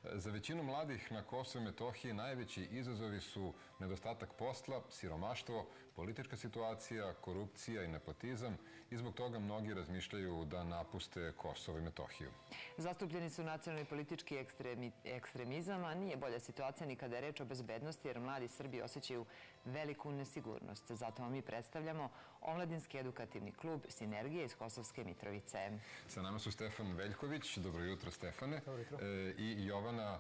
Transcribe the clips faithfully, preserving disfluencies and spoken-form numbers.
Za većinu mladih na Kosovu i Metohiji najveći izazovi su nedostatak posla, siromaštvo, politička situacija, korupcija i nepotizam i zbog toga mnogi razmišljaju da napuste Kosovo i Metohiju. Zastupljeni su nacionalni politički ekstremizam, a nije bolja situacija ni kada je reč o bezbednosti, jer mladi Srbi osjećaju veliku nesigurnost. Zato vam mi predstavljamo Omladinski edukativni klub Sinergije iz Kosovske Mitrovice. Sa nama su Stefan Veljković, dobro jutro Stefane, i Jovana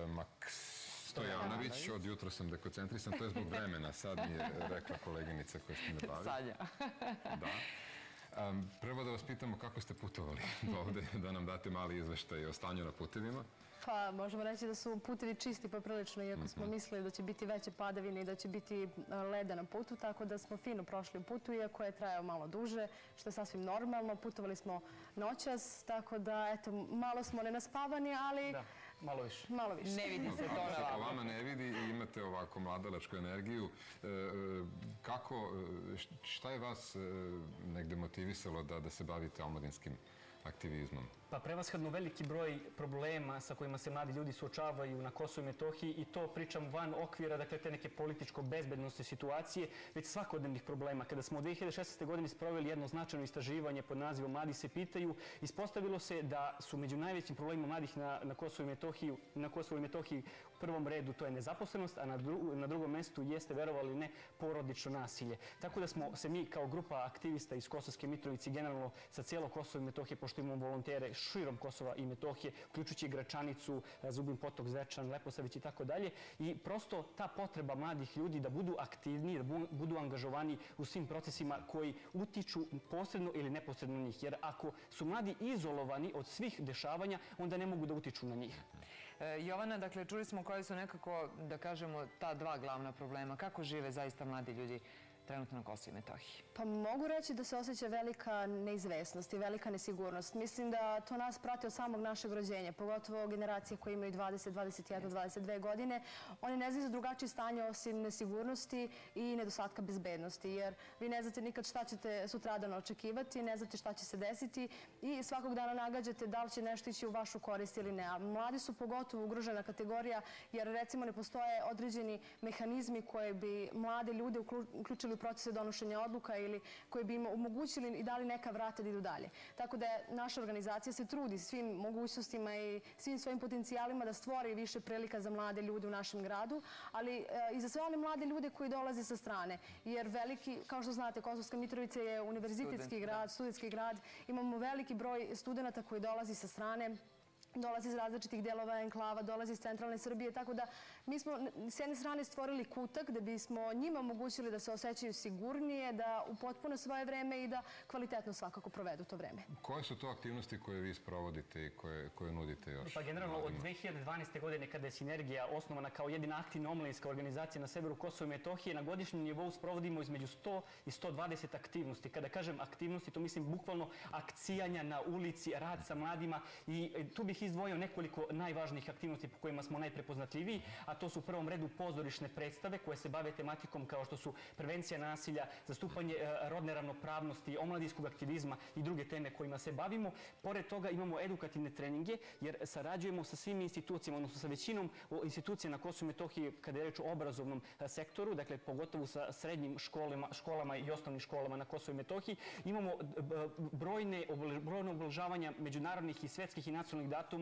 Stojanović. Od jutra sam dekoncentrisan, to je zbog vremena, sad mi je rekla koleginica koja ste me bavi. Sanja. Da. Prvo da vas pitamo kako ste putovali ovde, da nam date mali izveštaj o stanju na putevima. Pa možemo reći da su putevi čisti poprilično, iako smo mislili da će biti veće padavine i da će biti leda na putu, tako da smo fino prošli u putu, iako je trajao malo duže, što je sasvim normalno. Putovali smo noćas, tako da, eto, malo smo nenaspavani, ali... Da, malo više. Malo više. Ne vidi se to na vama. vama. Vama ne vidi i imate ovako mladalačku energiju. Kako, šta je vas negde motivisalo da se bavite omladinskim aktivizmom? Pa prevashodno veliki broj problema sa kojima se mladi ljudi suočavaju na Kosovu i Metohiji, i to pričam van okvira, dakle, te neke političko-bezbednostne situacije, već svakodnevnih problema. Kada smo u dve hiljade šesnaeste. godine sproveli jedno značajno istraživanje pod nazivom Mladi se pitaju, ispostavilo se da su među najvećim problemima mladih na Kosovu i Metohiji, na Kosovu i Metohiji u prvom redu to je nezaposlenost, a na drugom mestu jeste, verovali ne, porodično nasilje. Tako da smo se mi kao grupa aktivista iz Kosovske Mitrovice, generalno sa cijelo Kosovo i Metohije, pošto imamo volontere širom Kosova i Metohije, uključujući Gračanicu, Zubin Potok, Zvečan, Leposavić i tako dalje. I prosto ta potreba mladih ljudi da budu aktivni, da budu angažovani u svim procesima koji utiču posredno ili neposredno na njih. Jer ako su mladi izolovani od svih dešavanja, onda ne mogu da utiču na njih. Jovana, dakle, čuli smo koji su nekako, da kažemo, ta dva glavna problema. Kako žive zaista mladi ljudi trenutno na Kosovu i Metohiji? Pa mogu reći da se osjeća velika neizvesnost i velika nesigurnost. Mislim da to nas prati od samog našeg rođenja, pogotovo generacije koje imaju dvadeset, dvadeset jedan, dvadeset dve godine. Oni ne znaju za drugačije stanje osim nesigurnosti i nedostatka bezbednosti, jer vi ne znate nikad šta ćete sutradan očekivati, ne znate šta će se desiti i svakog dana nagađate da li će nešto ići u vašu korist ili ne. A mladi su pogotovo ugrožena kategorija, jer recimo ne postoje određeni mehanizmi koje bi mlade ljude uključili u procese donošenja odluka ili koji bi im omogućili i dali neka vrata da idu dalje. Tako da naša organizacija se trudi svim mogućnostima i svim svojim potencijalima da stvori više prilika za mlade ljude u našem gradu, ali i za sve one mlade ljude koji dolaze sa strane. Jer veliki, kao što znate, Kosovska Mitrovica je univerzitetski grad, studentski grad. Imamo veliki broj studenta koji dolazi sa strane, dolazi iz različitih delova enklava, dolazi iz centralne Srbije, tako da mi smo s jedne strane stvorili kutak da bismo njima omogućili da se osjećaju sigurnije, da upotpune svoje vreme i da kvalitetno svakako provedu to vreme. Koje su to aktivnosti koje vi sprovodite i koje nudite još? Pa generalno od dve hiljade dvanaeste. godine kada je Sinergija osnovana kao jedina aktivna omladinska organizacija na severu Kosova i Metohije, na godišnjem nivou sprovodimo između sto i sto dvadeset aktivnosti. Kada kažem aktivnosti, to mislim bukvalno akcijanja na ulici, rad sa mladima, i tu bih izdvojio nekoliko najvažnijih aktivnosti po kojima smo najprepoznatljiviji, a to su u prvom redu pozorišne predstave koje se bave tematikom kao što su prevencija nasilja, zastupanje rodne ravnopravnosti, omladinskog aktivizma i druge teme kojima se bavimo. Pored toga imamo edukativne treninge, jer sarađujemo sa svim institucijama, odnosno sa većinom institucija na Kosovu i Metohiji kada je reč o obrazovnom sektoru, dakle pogotovo sa srednjim školama i osnovnim školama na Kosovu i Metohiji. Imamo brojne obeležavanja međunarodnih i svetskih i nacionalnih datuma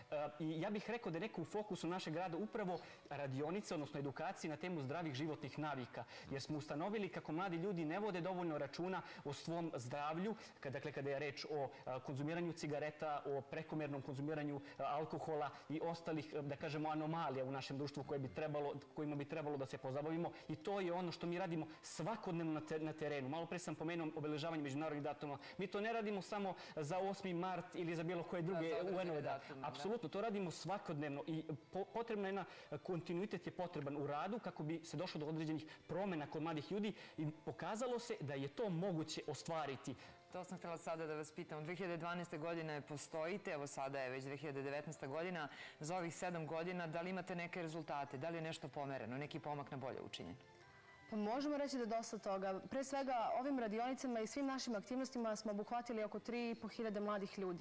i ja bih rekao da je neko u fokusu našeg grada upravo radionice, odnosno edukacije na temu zdravih životnih navika, jer smo ustanovili kako mladi ljudi ne vode dovoljno računa o svom zdravlju, dakle kada je reč o konzumiranju cigareta, o prekomernom konzumiranju alkohola i ostalih, da kažemo, anomalija u našem društvu kojima bi trebalo da se pozabavimo, i to je ono što mi radimo svakodnevno na terenu. Malo pre sam pomenuo obeležavanje međunarodnih datuma. Mi to ne radimo samo za osmi mart ili za bilo koje druge U N-ove datume. Apsolutno, to radimo svakodnevno i potrebna je, kontinuitet je potreban u radu kako bi se došlo do određenih promjena kod mladih ljudi i pokazalo se da je to moguće ostvariti. To sam htjela sada da vas pitam. Od dve hiljade dvanaeste. godine postojite, evo sada je već dve hiljade devetnaesta. godina, za ovih sedam godina, da li imate neke rezultate, da li je nešto pomereno, neki pomak na bolje učinjen? Pa možemo reći da je dosta toga. Pre svega, ovim radionicama i svim našim aktivnostima smo obuhvatili oko tri i po hiljade mladih ljudi.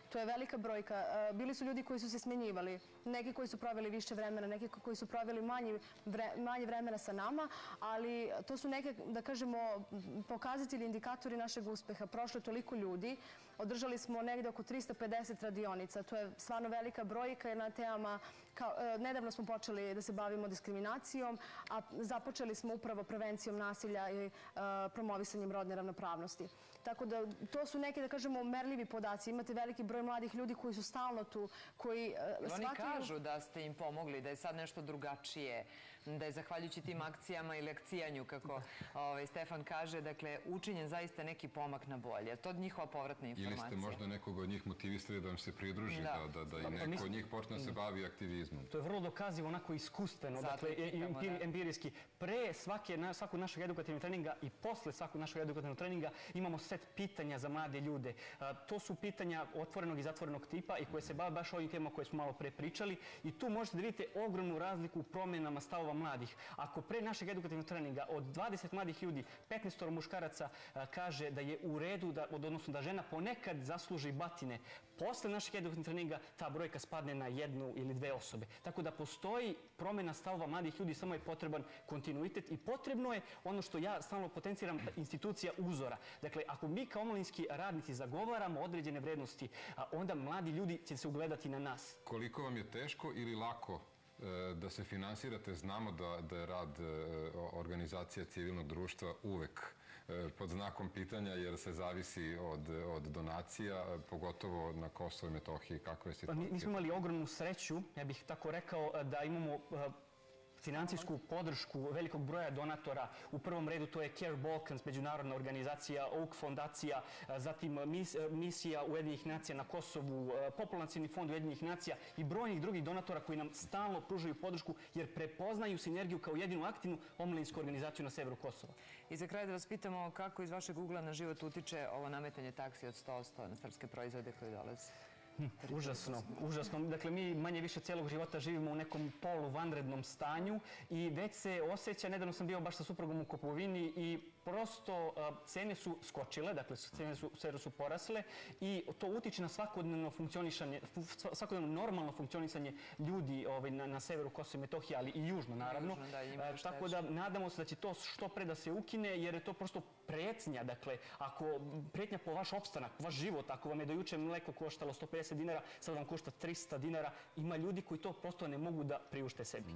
To je velika brojka. Bili su ljudi koji su se smenjivali, neki koji su proveli više vremena, neki koji su proveli manje vremena sa nama, ali to su neke, da kažemo, pokazatelji, indikatori našeg uspeha. Prošlo je toliko ljudi, održali smo negde oko trista pedeset radionica. To je stvarno velika brojka na temama. Nedavno smo počeli da se bavimo diskriminacijom, a započeli smo upravo prevencijom nasilja i promovisanjem rodne ravnopravnosti. Tako da to su neki, da kažemo, merljivi podaci. Imate veliki broj mladih ljudi koji su stalno tu, koji shvataju... Oni kažu da ste im pomogli, da je sad nešto drugačije, da je zahvaljujući tim akcijama ili akcijanju, kako Stefan kaže, dakle, učinjen zaista neki pomak na bolje. To je njihova povratna informacija. Ili ste možda nekog od njih motivisali da vam se pridruži, da i neko od njih počne da se bavi aktivizmom. To je vrlo dokazivo, onako iskustveno, dakle, empirijski. Pre svakog našeg edukativnog treninga i posle svakog našeg edukativnog treninga imamo set pitanja za mlade ljude. To su pitanja otvorenog i zatvorenog tipa i koje se bave baš ovim temama koje smo malo pre pričali i tu možete da vidite ogromnu razliku u promjenama stavova mladih. Ako pre našeg edukativnog treninga od dvadeset mladih ljudi petnaest muškaraca kaže da je u redu, odnosno da žena ponekad zasluži batine, posle našeg edukativnog treninga ta brojka spadne na jednu ili dve osobe. Tako da postoji promjena stavova mladih ljudi, samo je potreban kontinuitet i potrebno je ono što ja stalno potenciram, institucija uzora. Dakle, ako mi kao omladinski radnici zagovaramo određene vrednosti, onda mladi ljudi će se ugledati na nas. Koliko vam je teško ili lako da se finansirate? Znamo da je rad organizacija civilnog društva uvek pod znakom pitanja jer se zavisi od donacija, pogotovo na Kosovo i Metohiji. Kakva je situacija? Mi smo imali ogromnu sreću, ja bih tako rekao, da imamo financijsku podršku velikog broja donatora. U prvom redu to je Care Balkans, međunarodna organizacija, Oak fondacija, zatim misija Ujedinjenih nacija na Kosovu, Populacioni fond Ujedinjenih nacija i brojnih drugih donatora koji nam stalno pružaju podršku jer prepoznaju sinergiju kao jedinu aktivnu omladinsku organizaciju na severu Kosova. I za kraj da vas pitamo kako iz vašeg ugla na život utiče ovo nametanje taksi od sto posto na srpske proizvode koji dolaze? Užasno, užasno. Dakle, mi manje više cijelog života živimo u nekom poluvanrednom stanju i već se osjeća, nedavno sam bio baš sa suprugom u Kopovini i prosto cene su skočile, dakle, cene su porasle i to utiče na svakodnevno funkcionisanje, svakodnevno normalno funkcionisanje ljudi na severu Kosova i Metohije, ali i južno, naravno. Tako da nadamo se da će to što pre da se ukine, jer je to prosto pretnja, dakle, ako pretnja po vaš opstanak, vaš život, ako vam je do juče mleko koštalo sto pedeset dinara, sad vam košta trista dinara, ima ljudi koji to prosto ne mogu da priušte sebi.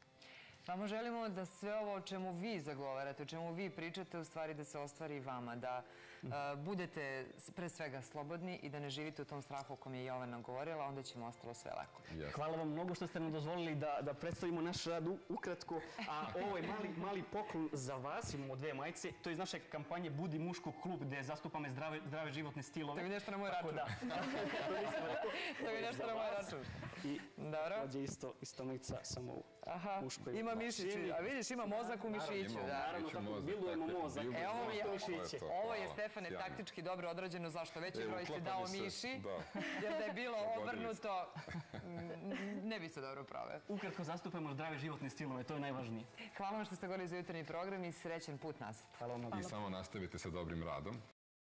Vama želimo da sve ovo o čemu vi zagovarate, o čemu vi pričate, u stvari da se ostvari i vama, da budete pre svega slobodni i da ne živite u tom strahu o kom je Jovana govorila, onda će vam ostalo sve lako. Hvala vam mnogo što ste nam dozvolili da predstavimo naš rad ukratko, a ovo je mali poklon za vas, imamo dve majice, to je iz naše kampanje Budi muško klub, gde zastupamo zdrave životne stilove. To je nešto na moj račun. To je nešto na moj račun. I ovdje isto majica, samo u muškoj. Ima mišići, a vidiš, ima mozak u mišiću. Naravno, tako bildujemo mozak. Ovo je, Stefane, taktički dobro odrađeno, zašto veći broj si dao miši, jer da je bilo obrnuto, ne bi se dobro prave. Ukratko zastupamo zdrave životne stilove, to je najvažnije. Hvala vam što ste govorili za jutarnji program i srećen put nazad. Hvala vam. I samo nastavite sa dobrim radom.